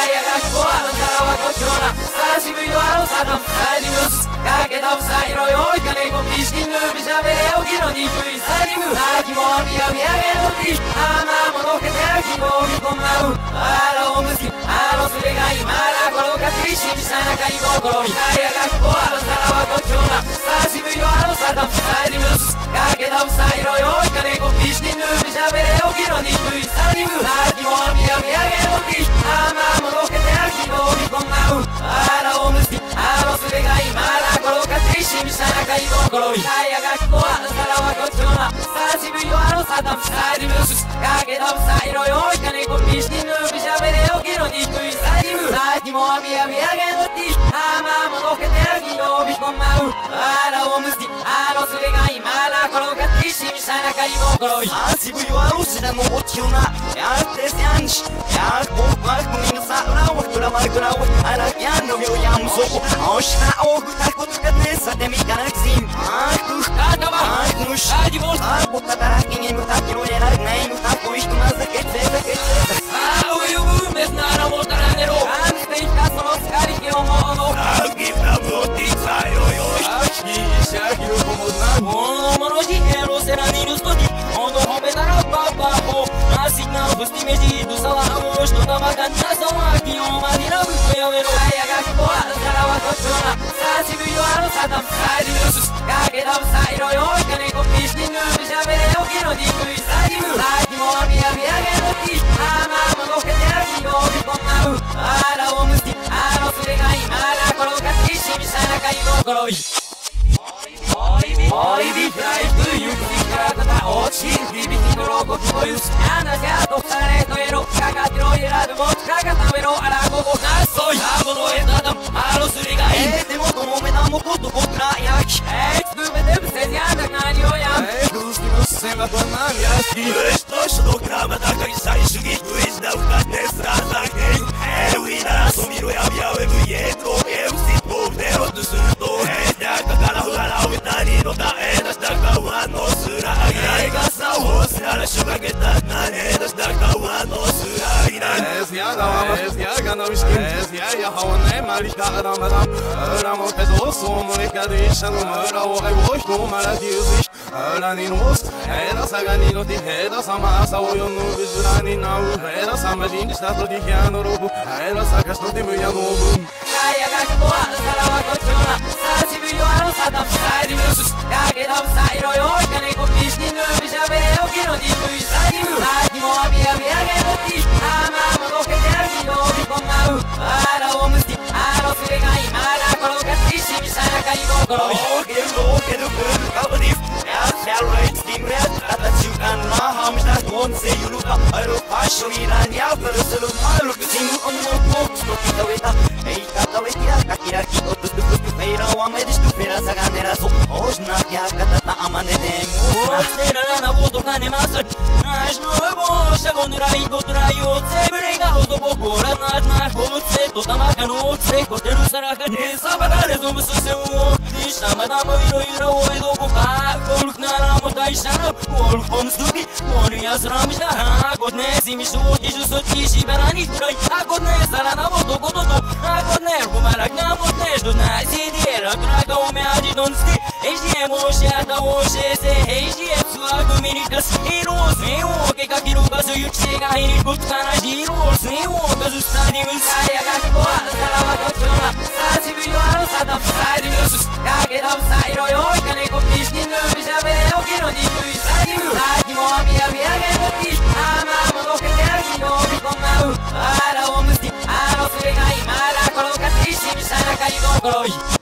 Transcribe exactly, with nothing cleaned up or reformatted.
やがこあの皿はこっちのな久しぶりのあのさだサイリムスかけたふさいろよいかねこピシキンヌービしゃべれおきのにくいサイリムなきもみやみやげのきあまものけてあきもみこまうあらおむすきあのすれがいまらころかきしみさなかい心みたいやがこあの皿はこっちのな久しぶりのあのさだサイリムスかけたふさいろよいかねこピシキンヌービしゃべれおきのにくいサイリムなきもみやみやげのきあまものけてあきもみこまうあらおむすきあのすれがいまらころかきしみさなかい心みたいやがこあの皿はこっちのな久しぶりのあのさだサイリムスかけたふさいろよいかねこピシキンヌービしゃべれおきのにくいサイリムなきもみやみやげのきあまものけてあきもみこまうあらおむすきあのすれがいまらころかきしみさなかい心み久しぶりはロシアのおちよなやってせやんしやっぼくはみんなさらをくらまるくらをあらやんのよやんそこおしなおくたことがねさてみかなくしんあくかたばあくしあじぼあぼたたらきにむたきのえらないむたこいくまざけてざけてあおゆぶんべすならもたらねろあんていかそのすかりきをものあきなぶってさよよあきしゃきゅうこもなものものじえろせらにるすときおどほめならばばほAsí no, pues dime si tú sabes cómo esto está bacán, ya somos aquí, o más bien a mí, voy a ver. Ay, haga que pueda, la va a controlar. Sashi, vi yo a los atam, sai de luz, kage da sai ro yo, que ne ko fish ni nu, ya veré o que no digo y sai mu. Ai, mo a mi a mi a que no ti, ama mo no que te aquí no vi con mau. Ara o musti, ara o sure ga imara, koro ka fish mi sana kai go koroi. Oi, vi trai tu yu ki kara ta o chi, vi vi ni ro ko ko yu, ana ya to sare to ero, kaga tro era de mo, kaga ta vero ara go go na soy, abo no e nada, aro sure ga i. Eh, de mo como me damo ko to ko tra ya ki. Eh, tu me dem se ya na na yo ya. Eh, dus ki no se ma pa na ya ki. Esto es do krama da kai sai shugi, tu is da uka ne sa sa ke. Eh, wi na so mi ro ya ya we bu ye to, eh, si po de ro tu su to, eh, ya ka kara hu ara o ta ni no ta eh, da sta ka wa no su ra ga. Eh, ka sa ho sa ra shu ga ke ta na ne da sta ka wa no su ra ga. Es ja da es ja ga no is kind es ja ja ha ne mal ich da da madam ra mo pe so so mo le ka de sha no ra o ai wo no ma la di sich ra ni nos era sa ga ni no di he da sa ma sa o yo no bi ra ni na u era sa ma di sta to di ya no ro bu era sa ka sto di mu ya no bu Ai, haga que pueda, la va a controlar. Sashi, vi yo a los atam, sai de luz, kage da sai ro yo, que ne ko fish ni nu, ya veré o que no digo y sai mu. Ai, mo a mi a mi a que no ti, ama mo no que te aquí no vi con mau. Ara o musti, ara sure ga imara, koro ka fish mi sana kai go koro. Oh, que lo que do que ka bonif. Ya se right steam red, ata chu kan na ham da kon se yulu ka aro pasho iran ya pero se lo malo que sin on no no to kita weta. Ei ka ta weta ka kira ki to tu tu tu feira wa me dis tu feira sa ganera so. Os na ya ka ta amane de mu. Será na voto ka ne masar. Naj no bo sha gon rai go trai o se brega o do bo ra na na ho se to tama ka no se ko te ru sara ka ne sa ba ga re zo mu se o. Ni sha ma da mo iro iro o do ko ka ko luk na ra mo dai sha na ko luk pom stuki mo ni ya sra mi sha ha ko ne si mi shu ki ju so ti shi ba ra ni trai a ko ne sara na voto ko to to a ko ne ko ma ra na mo ne do na si di ra tra ka o me a di don sti e ji e mo sha da o she se e ji e su a go mi ni ka si ro se o ke ka ki ro ba su yu chi ga hi ni ko ta na ji ro se o ka su sta di mu sa ya ga ko a sara wa ko chona sa si bi yo a ro sa da sa di mu su ka ke da sa ro yo ka ne ko fish ni nu bi ja be o ki no di ku i sa di mu sa ki mo mi a mi a ge no ti ama mo no ke te a ki no bi ko ma u ara o mu sti ara su re ga i ma ra ko ro ka ti shi mi sa na ka i go ko ro i